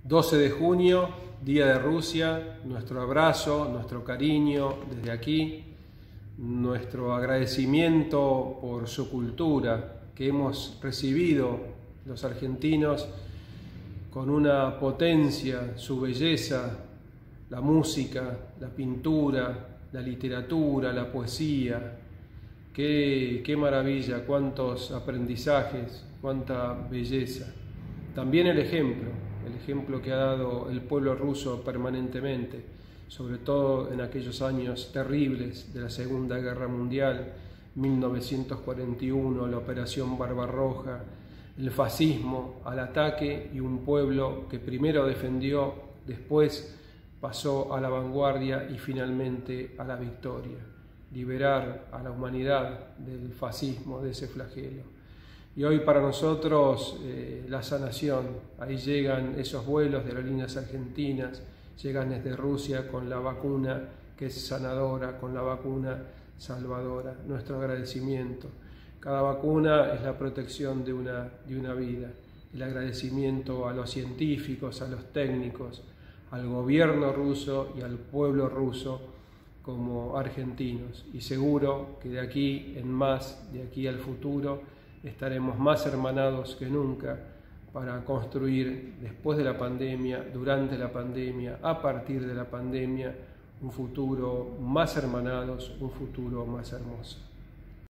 12 de junio, Día de Rusia, nuestro abrazo, nuestro cariño desde aquí, nuestro agradecimiento por su cultura que hemos recibido los argentinos con una potencia, su belleza, la música, la pintura, la literatura, la poesía. Qué maravilla, cuántos aprendizajes, cuánta belleza. También el ejemplo que ha dado el pueblo ruso permanentemente, sobre todo en aquellos años terribles de la Segunda Guerra Mundial, 1941, la Operación Barbarroja, el fascismo al ataque y un pueblo que primero defendió, después pasó a la vanguardia y finalmente a la victoria. Liberar a la humanidad del fascismo, de ese flagelo. Y hoy para nosotros la sanación, ahí llegan esos vuelos de aerolíneas argentinas, llegan desde Rusia con la vacuna que es sanadora, con la vacuna salvadora. Nuestro agradecimiento. Cada vacuna es la protección de una vida. El agradecimiento a los científicos, a los técnicos, al gobierno ruso y al pueblo ruso como argentinos. Y seguro que de aquí en más, de aquí al futuro, estaremos más hermanados que nunca para construir después de la pandemia, durante la pandemia, a partir de la pandemia, un futuro más hermanados, un futuro más hermoso.